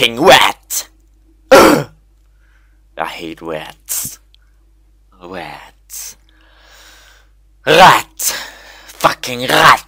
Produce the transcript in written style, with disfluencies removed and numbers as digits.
fucking rat! Ugh! I hate rats. Rats. Rat! Fucking rat!